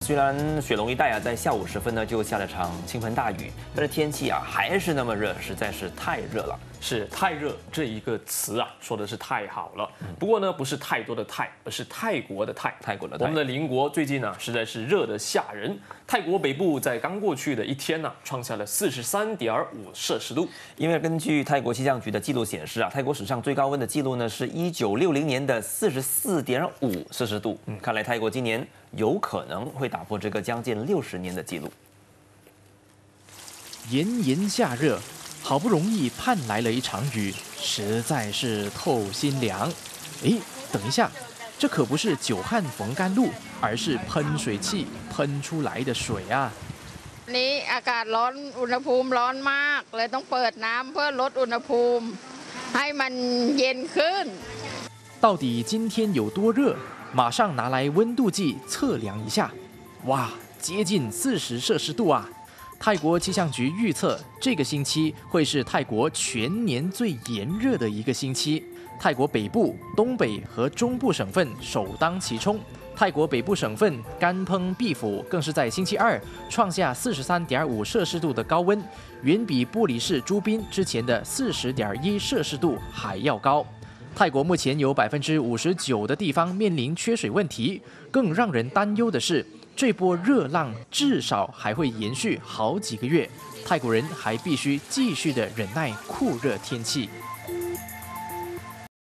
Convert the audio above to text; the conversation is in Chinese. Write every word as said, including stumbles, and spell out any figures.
虽然雪隆一带啊在下午时分呢就下了场倾盆大雨，但是天气啊还是那么热，实在是太热了。 是太热这一个词啊，说的是太好了。不过呢，不是太多的太，而是泰国的泰。 泰国的泰我们的邻国最近呢，实在是热得吓人。泰国北部在刚过去的一天呢，创下了四十三点五摄氏度。 因为根据泰国气象局的记录显示啊，泰国史上最高温的记录呢是一九六零年的四十四点五摄氏度。嗯，看来泰国今年有可能会打破这个将近六十年的记录。 炎炎夏热。 好不容易盼来了一场雨，实在是透心凉。诶，等一下，这可不是久旱逢甘露，而是喷水器喷出来的水啊！ นี้อากาศร้อนอุณหภูมิร้อนมากเลยต้องเปิดน้ำเพื่อลดอุณหภูมิให้มันเย็นขึ้น。 到底今天有多热？马上拿来温度计测量一下。哇，接近四十摄氏度啊！ 泰国气象局预测，这个星期会是泰国全年最炎热的一个星期。泰国北部、东北和中部省份首当其冲。泰国北部省份甘烹毕府更是在星期二创下四十三点五摄氏度的高温，远比布里市朱宾之前的四十点一摄氏度还要高。泰国目前有百分之五十九的地方面临缺水问题，更让人担忧的是。 这波热浪至少还会延续好几个月，泰国人还必须继续的忍耐酷热天气。